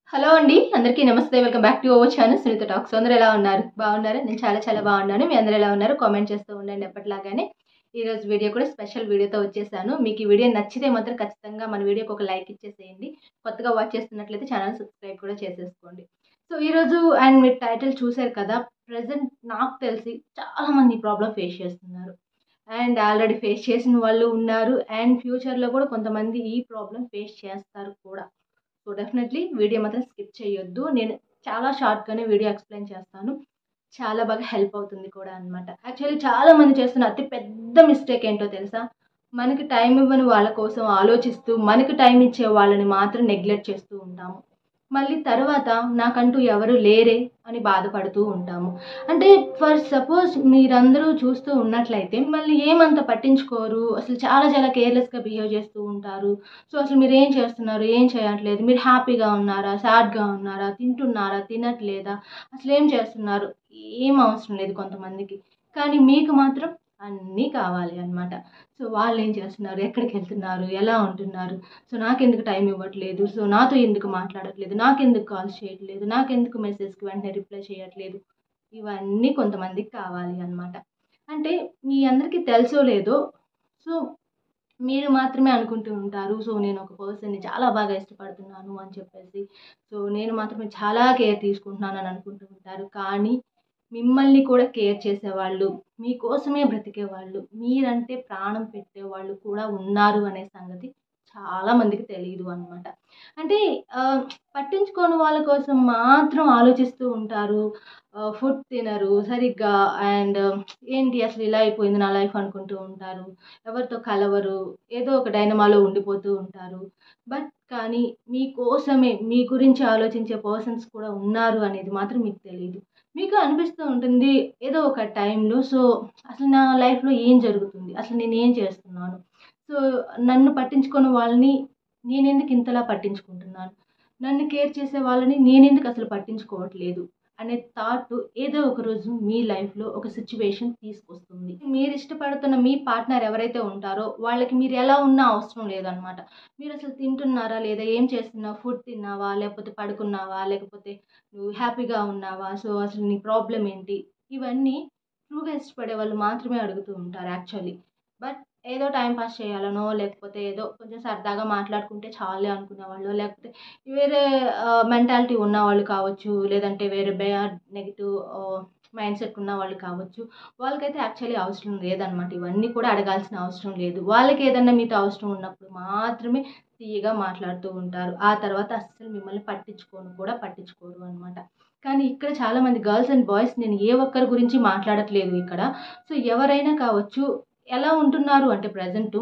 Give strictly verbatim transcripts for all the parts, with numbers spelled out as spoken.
Hello అండి. అందరికీ నమస్తే. Welcome back to our channel Sunitha talks. అందరూ ఎలా ఉన్నారు? బాగున్నారా? నేను చాలా చాలా బాగున్నాను. మీ అందరూ ఎలా ఉన్నారు? కామెంట్ చేస్తూ ఉండండి ఎప్పటిలాగానే. ఈరోజు వీడియో కూడా స్పెషల్ వీడియోతో వచ్చేసాను. మీకు ఈ వీడియో నచ్చితే మాత్రం ఖచ్చితంగా మన వీడియోకి ఒక లైక్ ఇచ్చేసేయండి. కొత్తగా వాచ్ చేస్తున్నట్లయితే ఛానల్ సబ్స్క్రైబ్ కూడా చేసేసుకోండి. సో ఈరోజు అండ్ మీరు టైటిల్ చూశారు కదా, ప్రజెంట్ నాకు తెలిసి చాలామంది ఈ ప్రాబ్లం ఫేస్ చేస్తున్నారు. అండ్ ఆల్రెడీ ఫేస్ చేసిన వాళ్ళు ఉన్నారు. అండ్ ఫ్యూచర్లో కూడా కొంతమంది ఈ ప్రాబ్లం ఫేస్ చేస్తారు కూడా. సో డెఫినెట్లీ వీడియో మాత్రం స్కిప్ చేయొద్దు. నేను చాలా షార్ట్గానే వీడియో ఎక్స్ప్లెయిన్ చేస్తాను. చాలా బాగా హెల్ప్ అవుతుంది కూడా అనమాట. యాక్చువల్లీ చాలా మంది చేస్తున్న అతి పెద్ద మిస్టేక్ ఏంటో తెలుసా? మనకి టైం ఇవ్వని వాళ్ళ కోసం ఆలోచిస్తూ మనకి టైం ఇచ్చే వాళ్ళని మాత్రం నెగ్లెక్ట్ చేస్తూ ఉంటాము. మళ్ళీ తర్వాత నాకంటూ ఎవరు లేరే అని బాధపడుతూ ఉంటాము. అంటే ఫర్ సపోజ్ మీరందరూ చూస్తూ ఉన్నట్లయితే మిమ్మల్ని ఏమంత పట్టించుకోరు. అసలు చాలా చాలా కేర్లెస్గా బిహేవ్ చేస్తూ ఉంటారు. సో అసలు మీరు ఏం చేస్తున్నారు, ఏం చేయట్లేదు, మీరు హ్యాపీగా ఉన్నారా, సాడ్గా ఉన్నారా, తింటున్నారా, తినట్లేదా, అసలు ఏం చేస్తున్నారు, ఏం అవసరం లేదు కొంతమందికి. కానీ మీకు మాత్రం అన్నీ కావాలి అన్నమాట. సో వాళ్ళు ఏం చేస్తున్నారు, ఎక్కడికి వెళ్తున్నారు, ఎలా ఉంటున్నారు, సో నాకెందుకు టైం ఇవ్వట్లేదు, సో నాతో ఎందుకు మాట్లాడట్లేదు, నాకెందుకు కాల్స్ చేయట్లేదు, నాకెందుకు మెసేజ్కి వెంటనే రిప్లై చేయట్లేదు, ఇవన్నీ కొంతమందికి కావాలి అన్నమాట. అంటే మీ అందరికీ తెలుసో లేదో, సో మీరు మాత్రమే అనుకుంటూ ఉంటారు, సో నేను ఒక పర్సన్ని చాలా బాగా ఇష్టపడుతున్నాను అని చెప్పేసి, సో నేను మాత్రమే చాలా కేర్ తీసుకుంటున్నాను అని అనుకుంటూ ఉంటారు. కానీ మిమ్మల్ని కూడా కేర్ చేసేవాళ్ళు, మీకోసమే బ్రతికేవాళ్ళు, మీరంటే ప్రాణం పెట్టేవాళ్ళు కూడా ఉన్నారు అనే సంగతి చాలామందికి తెలీదు అనమాట. అంటే ఆహ్, పట్టించుకోని వాళ్ళ కోసం మాత్రం ఆలోచిస్తూ ఉంటారు. ఆహ్, ఫుడ్ తినరు సరిగ్గా. అండ్ ఏంటి అసలు ఇలా అయిపోయింది నా లైఫ్ అనుకుంటూ ఉంటారు. ఎవరితో కలవరు. ఏదో ఒక డైనమాలో ఉండిపోతూ ఉంటారు. బట్ కానీ మీకోసమే, మీ గురించి ఆలోచించే పర్సన్స్ కూడా ఉన్నారు అనేది మాత్రం మీకు తెలీదు. మీకు అనిపిస్తూ ఉంటుంది ఏదో ఒక టైంలో, సో అసలు నా లైఫ్‌లో ఏం జరుగుతుంది? అసలు నేనేం చేస్తున్నాను? సో నన్ను పట్టించుకోని వాళ్ళని నేనెందుకు ఇంతలా పట్టించుకుంటున్నాను? నన్ను కేర్ చేసే వాళ్ళని నేనెందుకు అసలు పట్టించుకోవట్లేదు? అనే థాట్ ఏదో ఒక రోజు మీ లైఫ్‌లో ఒక సిట్యుయేషన్ తీసుకొస్తుంది. మీరు ఇష్టపడుతున్న మీ పార్ట్నర్ ఎవరైతే ఉంటారో వాళ్ళకి మీరు ఎలా ఉన్నా అవసరం లేదనమాట. మీరసలు తింటున్నారా లేదా? ఏం చేస్తున్నావు? ఫుడ్ తిన్నావా? లేకపోతే పడుకున్నావా? లేకపోతే నువ్వు హ్యాపీగా ఉన్నావా? సో అసలు నీ ప్రాబ్లమ్ ఏంటి? ఇవన్నీ ట్రూగా ఇష్టపడే వాళ్ళు మాత్రమే అడుగుతూ ఉంటారు యాక్చువల్లీ. బట్ ఏదో టైమ్ పాస్ చేయాలనో, లేకపోతే ఏదో కొంచెం సరదాగా మాట్లాడుకుంటే చాలులే అనుకునేవాళ్ళో, లేకపోతే వేరే ఆహ్, మెంటాలిటీ ఉన్నవాళ్ళు కావచ్చు, లేదంటే వేరే bad negative ah, mind set ఉన్నవాళ్ళు కావచ్చు. వాళ్ళకైతే యాక్చువల్లీ అవసరం లేదనమాట. ఇవన్నీ కూడా అడగాల్సిన అవసరం లేదు. వాళ్ళకి ఏదన్నా మీతో అవసరం ఉన్నప్పుడు మాత్రమే తీయగా మాట్లాడుతూ ఉంటారు. ఆ తర్వాత అస్సలు మిమ్మల్ని పట్టించుకోను కూడా పట్టించుకోరు అనమాట. కానీ ఇక్కడ చాలామంది గర్ల్స్ అండ్ బాయ్స్, నేను ఏ ఒక్కరి గురించి మాట్లాడట్లేదు ఇక్కడ. సో ఎవరైనా కావచ్చు, ఎలా ఉంటున్నారు అంటే ప్రెజెంటు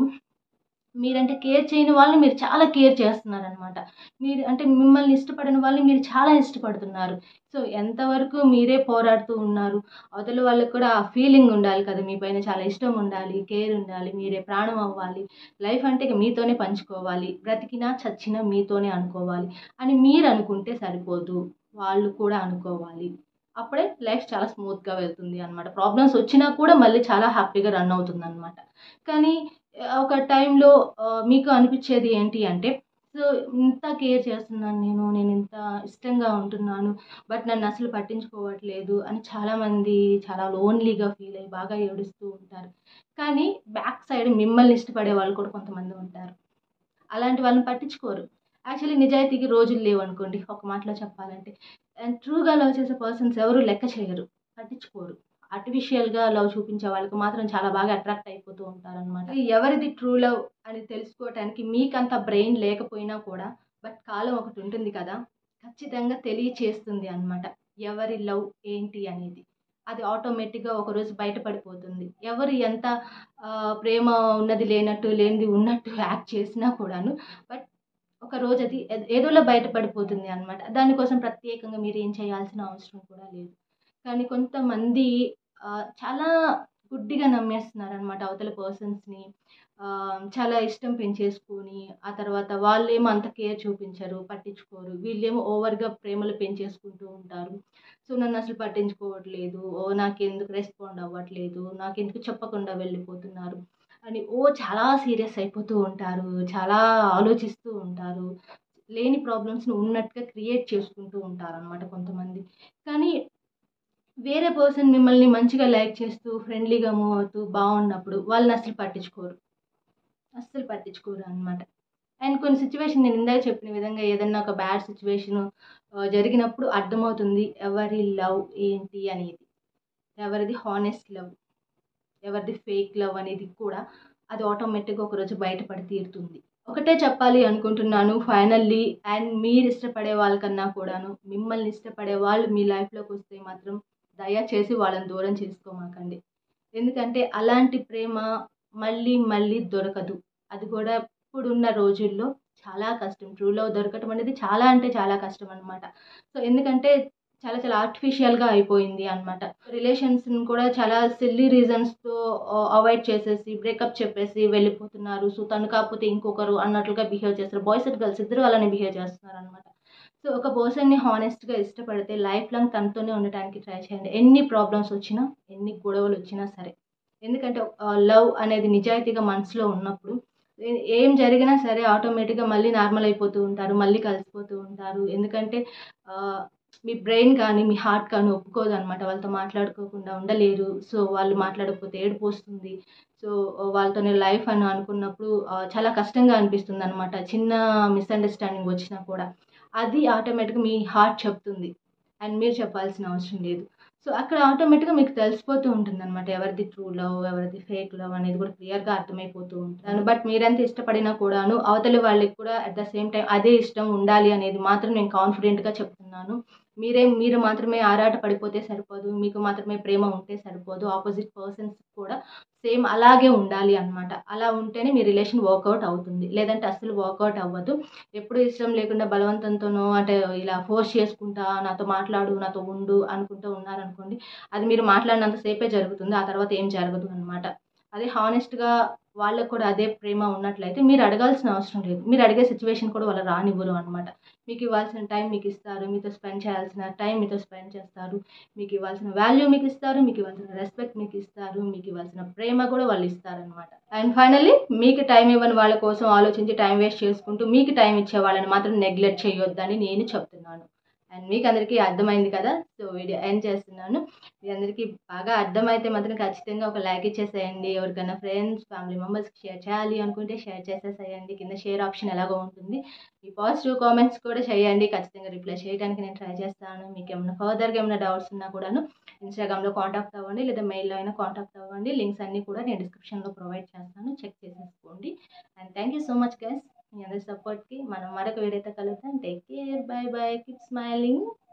మీరంటే కేర్ చేయని వాళ్ళని మీరు చాలా కేర్ చేస్తున్నారనమాట. మీరు అంటే మిమ్మల్ని ఇష్టపడని వాళ్ళని మీరు చాలా ఇష్టపడుతున్నారు. సో ఎంతవరకు మీరే పోరాడుతూ ఉన్నారు. అవతల వాళ్ళకి కూడా ఆ ఫీలింగ్ ఉండాలి కదా! మీ పైన చాలా ఇష్టం ఉండాలి, కేర్ ఉండాలి, మీరే ప్రాణం అవ్వాలి. లైఫ్ అంటే ఇక మీతోనే పంచుకోవాలి. బ్రతికినా, చచ్చినా మీతోనే అనుకోవాలి అని మీరు అనుకుంటే సరిపోదు. వాళ్ళు కూడా అనుకోవాలి. అప్పుడే లైఫ్ చాలా స్మూత్‌గా వెళ్తుంది అనమాట. ప్రాబ్లమ్స్ వచ్చినా కూడా మళ్ళీ చాలా హ్యాపీగా రన్ అవుతుందనమాట. కానీ ఆహ్, ఒక టైంలో ఆహ్, మీకు అనిపిచ్చేది ఏంటి అంటే, సో ఇంత కేర్ చేస్తున్నాను నేను, నేనింత ఇష్టంగా ఉంటున్నాను, బట్ నన్నసలు పట్టించుకోవట్లేదు అని చాలామంది చాలా లోన్‌లీగా ఫీల్ అయ్యి బాగా ఏడుస్తూ ఉంటారు. కానీ బ్యాక్ సైడ్ మిమ్మల్ని ఇష్టపడే వాళ్ళు కూడా కొంతమంది ఉంటారు. అలాంటి వాళ్ళని పట్టించుకోరు. యాక్చువల్లీ నిజాయితీకి రోజులు లేవనుకోండి ఒక మాటలో చెప్పాలంటే. అండ్ ట్రూగా లవ్ చేసే పర్సన్స్ ఎవరు లెక్క చేయరు. పట్టించుకోరు. ఆర్టిఫిషియల్‌గా లవ్ చూపించే వాళ్ళకి మాత్రం చాలా బాగా అట్రాక్ట్ అయిపోతూ ఉంటారనమాట. ఎవరిది ట్రూ లవ్ అని తెలుసుకోవటానికి మీకంత బ్రెయిన్ లేకపోయినా కూడా, బట్ కాలం ఒకటుంటుంది కదా! ఖచ్చితంగా తెలియచేస్తుంది అనమాట. ఎవరి లవ్ ఏంటి అనేది. అది ఆటోమేటిక్‌గా ఒకరోజు బయట పడిపోతుంది. ఎవరు ఎంత ఆహ్, ప్రేమ ఉన్నది లేనట్టు, లేనిది ఉన్నట్టు యాక్ట్ చేసినా కూడాను, బట్ ఒకరోజు అది ఏద్ ఏదోలా బయట పడిపోతుంది అనమాట. దానికోసం ప్రత్యేకంగా మీరేం చేయాల్సిన అవసరం కూడా లేదు. కానీ కొంతమంది ఆహ్, చాలా గుడ్డిగా నమ్మేస్తున్నారనమాట అవతల పర్సన్స్‌ని. ఆహ్, చాలా ఇష్టం పెంచేసుకొని, ఆ తర్వాత వాళ్ళేమో అంత కేర్ చూపించరు, పట్టించుకోరు. వీళ్ళేమో ఓవర్‌గా ప్రేమలు పెంచేసుకుంటూ ఉంటారు. సో, నన్నసలు పట్టించుకోవట్లేదు, ఓహ్! నాకెందుకు రెస్పాండ్ అవ్వట్లేదు, నాకెందుకు చెప్పకుండా వెళ్ళిపోతున్నారు అని ఓ చాలా సీరియస్ అయిపోతూ ఉంటారు. చాలా ఆలోచిస్తూ ఉంటారు. లేని ప్రాబ్లమ్స్‌ని ఉన్నట్టుగా క్రియేట్ చేసుకుంటూ ఉంటారనమాట కొంతమంది. కానీ వేరే పర్సన్ మిమ్మల్ని మంచిగా లైక్ చేస్తూ, ఫ్రెండ్లీగా మూవ్ అవుతూ బావున్నప్పుడు వాళ్ళనసలు పట్టించుకోరు. అస్సలు పట్టించుకోరు అనమాట. అండ్ కొన్ని సిట్యుయేషన్ నేను ఇందాక చెప్పిన విధంగా ఏదన్నా ఒక బ్యాడ్ సిట్యుయేషను ఆహ్, జరిగినప్పుడు అర్థమవుతుంది ఎవరి లవ్ ఏంటి అనేది. ఎవరిది హానెస్ట్ లవ్, ఎవరిది ఫేక్ లవ్ అనేది కూడా అది ఆటోమేటిక్‌గా ఒకరోజు బయటపడి తీరుతుంది. ఒకటే చెప్పాలి అనుకుంటున్నాను ఫైనల్లీ అండ్ మీరిష్టపడే వాళ్ళకన్నా కూడాను, మిమ్మల్ని ఇష్టపడే వాళ్ళు మీ లైఫ్‌లోకొస్తే మాత్రం దయచేసి వాళ్ళని దూరం చేసుకోమాకండి. ఎందుకంటే అలాంటి ప్రేమ మళ్ళీ మళ్ళీ దొరకదు. అది కూడా ఇప్పుడున్న రోజుల్లో చాలా కష్టం. ట్రూ లవ్ దొరకటం అనేది చాలా అంటే చాలా కష్టం అనమాట. సో, ఎందుకంటే చాలా చాలా ఆర్టిఫిషియల్‌గా అయిపోయింది అనమాట. రిలేషన్స్‌ని కూడా చాలా సిల్లీ రీజన్స్‌తో ఆహ్, అవాయిడ్ చేసేసి, బ్రేకప్ చెప్పేసి వెళ్ళిపోతున్నారు. సో, తను కాకపోతే ఇంకొకరు అన్నట్లుగా బిహేవ్ చేస్తారు. బాయ్స్ అండ్ గర్ల్స్ ఇద్దరు అలానే బిహేవ్ చేస్తున్నారనమాట. సో, ఒక పర్సన్‌ని హానెస్ట్‌గా ఇష్టపడితే లైఫ్ లాంగ్ తనతోనే ఉండటానికి ట్రై చేయండి. ఎన్ని ప్రాబ్లమ్స్ వచ్చినా, ఎన్ని గొడవలొచ్చినా సరే. ఎందుకంటే ఆహ్, లవ్ అనేది నిజాయితీగా మనసులో ఉన్నప్పుడు ఏ ఏం జరిగినా సరే ఆటోమేటిక్‌గా మళ్ళీ నార్మల్ అయిపోతూ ఉంటారు. మళ్ళీ కలిసిపోతూ ఉంటారు. ఎందుకంటే ఆహ్, మీ బ్రెయిన్ కానీ, మీ హార్ట్ కానీ ఒప్పుకోదనమాట. వాళ్ళతో మాట్లాడుకోకుండా ఉండలేరు. సో, వాళ్ళు మాట్లాడకపోతే ఏడుపొస్తుంది. సో, వాళ్ళతోనే లైఫ్ అని అనుకున్నప్పుడు ఆహ్, చాలా కష్టంగా అనిపిస్తుందనమాట. చిన్న మిస్‌అండర్‌స్టాండింగ్ వచ్చినా కూడా. అది ఆటోమేటిక్‌గా మీ హార్ట్ చెప్తుంది. అండ్ మీరు చెప్పాల్సిన అవసరం లేదు. సో, అక్కడ ఆటోమేటిక్‌గా మీకు తెలిసిపోతూ ఉంటుందనమాట. ఎవరిది ట్రూ లవ్, ఎవరిది ఫేక్ లవ్ అనేది కూడా క్లియర్‌గా అర్థమైపోతూ ఉంటుంది. బట్ మీరెంత ఇష్టపడినా కూడాను అవతలి వాళ్ళకి కూడా అట్ ద సేమ్ టైమ్ అదే ఇష్టం ఉండాలి అనేది మాత్రం నేను కాన్ఫిడెంట్‌గా చెప్తున్నాను. మీరే మీరు మాత్రమే ఆరాట పడిపోతే సరిపోదు. మీకు మాత్రమే ప్రేమ ఉంటే సరిపోదు. ఆపోజిట్ పర్సన్స్ కూడా సేమ్ అలాగే ఉండాలి అనమాట. అలా ఉంటేనే మీ రిలేషన్ వర్కౌట్ అవుతుంది. లేదంటే అస్సలు వర్కౌట్ అవ్వదు. ఎప్పుడు ఇష్టం లేకుండా బలవంతంతోనో అంటే ఇలా ఫోర్స్ చేసుకుంటా నాతో మాట్లాడు, నాతో ఉండు అనుకుంటూ ఉన్నారనుకోండి, అది మీరు మాట్లాడినంత సేపే జరుగుతుంది. ఆ తర్వాత ఏం జరగదు అనమాట. అదే హానెస్ట్‌గా వాళ్ళకి కూడా అదే ప్రేమ ఉన్నట్లయితే మీరు అడగాల్సిన అవసరం లేదు. మీరు అడిగే సిట్యుయేషన్ కూడా వాళ్ళు రానివ్వరు అనమాట. మీకు ఇవ్వాల్సిన టైం మీకిస్తారు. మీతో స్పెండ్ చేయాల్సిన టైం మీతో స్పెండ్ చేస్తారు. మీకు ఇవ్వాల్సిన వాల్యూ మీకిస్తారు. మీకు ఇవ్వాల్సిన రెస్పెక్ట్ మీకిస్తారు. మీకు ఇవ్వాల్సిన ప్రేమ కూడా వాళ్ళు ఇస్తారనమాట. అండ్ ఫైనల్లీ మీకు టైం ఇవ్వని వాళ్ళ కోసం ఆలోచించి టైం వేస్ట్ చేసుకుంటూ మీకు టైం ఇచ్చే వాళ్ళని మాత్రం నెగ్లెక్ట్ చేయొద్దని నేను చెప్తున్నాను. అండ్ మీకందరికీ అర్థమైంది కదా! సో, వీడియో ఎండ్ చేస్తున్నాను. మీ అందరికీ బాగా అర్థమైతే మాత్రం ఖచ్చితంగా ఒక లైక్ ఇచ్చేసేయండి. ఎవరికైనా ఫ్రెండ్స్, ఫ్యామిలీ మెంబర్స్‌కి షేర్ చేయాలి అనుకుంటే షేర్ చేసేసేయండి. కింద షేర్ ఆప్షన్ ఎలాగో ఉంటుంది. మీ పాజిటివ్ కామెంట్స్ కూడా చేయండి. ఖచ్చితంగా రిప్లై చేయడానికి నేను ట్రై చేస్తాను. మీకేమన్నా ఫర్దర్‌గా ఏమైనా డౌట్స్ ఉన్నా కూడాను ఇన్‌స్టాగ్రామ్‌లో కాంటాక్ట్ అవ్వండి. లేదా మెయిల్‌లో అయినా కాంటాక్ట్ అవ్వండి. లింక్స్ అన్నీ కూడా నేను డిస్క్రిప్షన్‌లో ప్రొవైడ్ చేస్తాను. చెక్ చేసేసుకోండి. And thank you so much guys. మీ అందరి సపోర్ట్‌కి మనం మరొక వీడియోతో కలుద్దాం. Take care. Bye bye. Keep smiling.